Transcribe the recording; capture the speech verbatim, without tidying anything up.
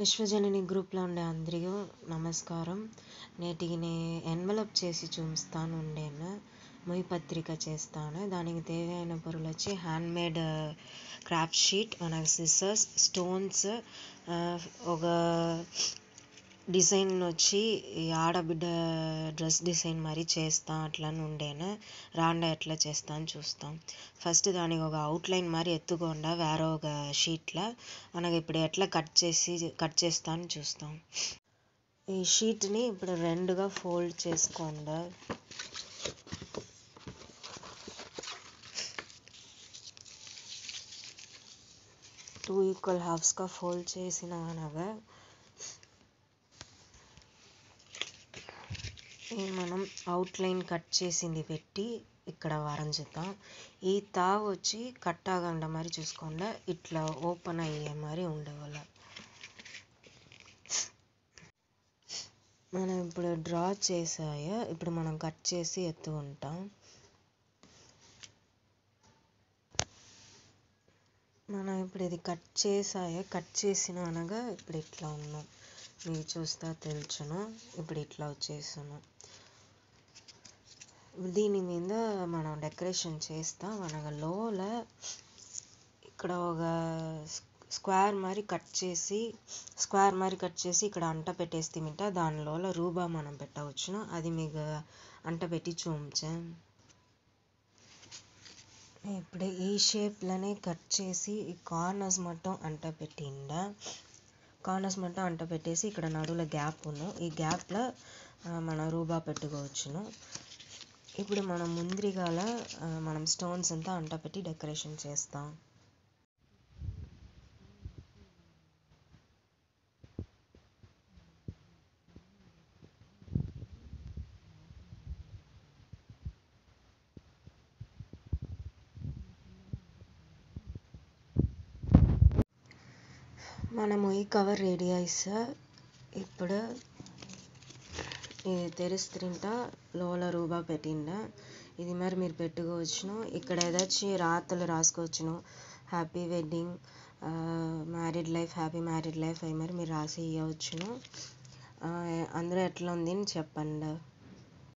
విశ్వజనని గ్రూప్లో ఉండే అందరికీ నమస్కారం. నేటికి నే ఎన్వలప్ చేసి చూపిస్తాను ఉండేను మొయి పత్రిక చేస్తాను. దానికి తేవైన పొరులు వచ్చి హ్యాండ్ మేడ్ క్రాఫ్ట్ షీట్, మనకు సిజర్స్, స్టోన్స్, ఒక డిజైన్ వచ్చి ఆడబిడ్డ డ్రెస్ డిజైన్ మరి చేస్తా అట్లని ఉండేను. రాండా ఎట్లా చేస్తా అని చూస్తాం. ఫస్ట్ దానికి ఒక అవుట్లైన్ మరి ఎత్తుకుండా వేరే ఒక షీట్లో మనకి ఇప్పుడు ఎట్లా కట్ చేసి కట్ చేస్తా అని చూస్తాం. ఈ షీట్ని ఇప్పుడు రెండుగా ఫోల్డ్ చేసుకోండి. టూ ఈక్వల్ హాఫ్స్గా ఫోల్డ్ చేసిన అనగా మనం అవుట్లైన్ కట్ చేసింది పెట్టి ఇక్కడ వరంచుతాం. ఈ తావు వచ్చి కట్ ఆగండా మరి చూసుకోండి, ఇట్లా ఓపెన్ అయ్యే మరి ఉండేవాళ్ళ. మనం ఇప్పుడు డ్రా చేసాయా, ఇప్పుడు మనం కట్ చేసి ఎత్తుకుంటాం. మనం ఇప్పుడు ఇది కట్ చేసాయా, కట్ చేసిన అనగా ఇప్పుడు ఇట్లా ఉన్నాం. మీరు చూస్తా తెలుసును. ఇప్పుడు ఇట్లా వచ్చేసాను. దీని మీద మనం డెకరేషన్ చేస్తాం. అనగా లోల ఇక్కడ ఒక స్క్వేర్ మరి కట్ చేసి స్క్వేర్ మరి కట్ చేసి ఇక్కడ అంట పెట్టేస్తే మిట దానిలో రూబా మనం పెట్టవచ్చును. అది మీకు అంట పెట్టి చూపించాం. ఇప్పుడు ఈ షేప్లోనే కట్ చేసి ఈ కార్నర్స్ మొత్తం అంట పెట్టిండా కార్నర్స్ మొత్తం అంట పెట్టేసి ఇక్కడ నడువులో గ్యాప్ ఉంది. ఈ గ్యాప్లో మనం రూబా పెట్టుకోవచ్చును. ఇప్పుడు మనం ముందరిగాల మనం స్టోన్స్ అంతా అంట పెట్టి డెకరేషన్ చేస్తాం. మనము ఈ కవర్ రెడీ అయ్యా. ఇప్పుడు ఇది తెరుస్తుంటా లోల రూబా పెట్టిండా. ఇది మరి మీరు పెట్టుకోవచ్చును. ఇక్కడ ఏదాచి రాతలు రాసుకోవచ్చును. Happy wedding, married life, happy married life అవి మరి మీరు రాసి ఇవ్వచ్చును. అందరూ ఎట్లా ఉంది అని చెప్పండి.